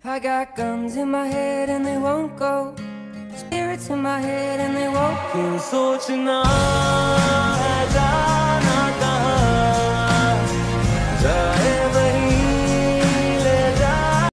I got guns in my head and they won't go. Spirits in my head and they won't. क्यों सोचना